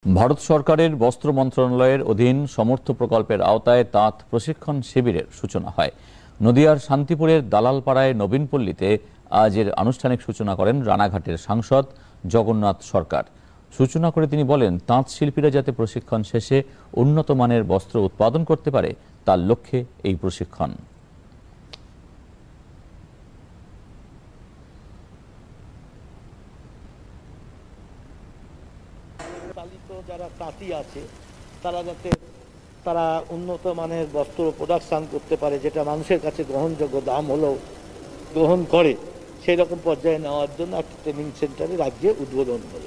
ভারত সরকারের বস্ত্র মন্ত্রণালয়ের অধীন সমর্থ প্রকল্পের আওতায় তাঁত প্রশিক্ষণ শিবিরের সূচনা হয়। নদিয়ার শান্তিপুরের দালালপাড়ায় নবীনপল্লীতে আজ এর আনুষ্ঠানিক সূচনা করেন রানাঘাটের সাংসদ জগন্নাথ সরকার। সূচনা করে তিনি বলেন, তাঁত শিল্পীরা যাতে প্রশিক্ষণ শেষে উন্নত মানের বস্ত্র উৎপাদন করতে পারে তার লক্ষ্যে এই প্রশিক্ষণ। যারা তাঁতি আছে তারা যাতে উন্নত মানের বস্ত্র প্রোডাকশন করতে পারে, যেটা মানুষের কাছে গ্রহণযোগ্য, দাম হলেও গ্রহণ করে, সেই রকম পর্যায়ে নেওয়ার জন্য একটা ট্রেনিং সেন্টারে রাজ্যে উদ্বোধন হলো।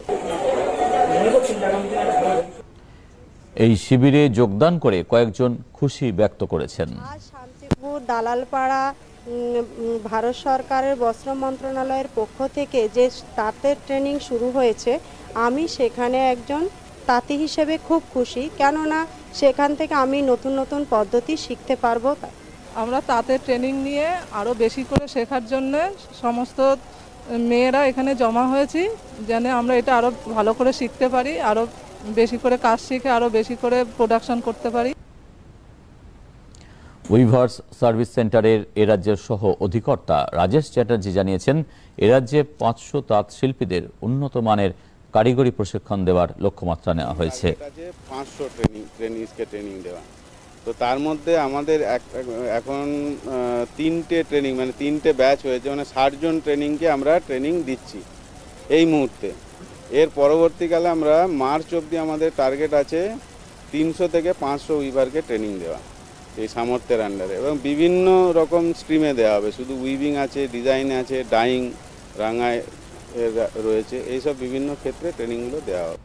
এই শিবিরে যোগদান করে কয়েকজন খুশি ব্যক্ত করেছেন। শান্তিপুর দালালপাড়া ভারত সরকারের বস্ত্র মন্ত্রণালয়ের পক্ষ থেকে যে তাঁতের ট্রেনিং শুরু হয়েছে, আমি সেখানে একজন তাঁতি হিসেবে খুব খুশি, কেননা সেখান থেকে আমি নতুন নতুন পদ্ধতি শিখতে পারবো। আমরা তাঁতের ট্রেনিং নিয়ে আরও বেশি করে শেখার জন্য সমস্ত মেয়েরা এখানে জমা হয়েছি, যেন আমরা এটা আরও ভালো করে শিখতে পারি, আরও বেশি করে কাজ শিখে আরও বেশি করে প্রোডাকশন করতে পারি। উইভার্স সার্ভিস সেন্টারের এ রাজ্যের সহ অধিকর্তা রাজেশ চ্যাটার্জি জানিয়েছেন, এ রাজ্যে 500 তাঁত শিল্পীদের উন্নত মানের কারিগরি প্রশিক্ষণ দেওয়ার লক্ষ্যমাত্রা নেওয়া হয়েছে। 500 ট্রেনিং দেওয়া, তো তার মধ্যে আমাদের এখন 3টে ট্রেনিং মানে 3টে ব্যাচ হয়েছে, মানে 60 জন ট্রেনিংকে আমরা ট্রেনিং দিচ্ছি এই মুহূর্তে। এর পরবর্তীকালে আমরা মার্চ অবধি আমাদের টার্গেট আছে 300 থেকে 500 উইভারকে ট্রেনিং দেওয়া এই সামর্থ্যের আন্ডারে, এবং বিভিন্ন রকম স্ট্রিমে দেওয়া হবে। শুধু উইভিং আছে, ডিজাইন আছে, ডাইং, রাঙায় রয়েছে, এইসব বিভিন্ন ক্ষেত্রে ট্রেনিংগুলো দেওয়া হবে।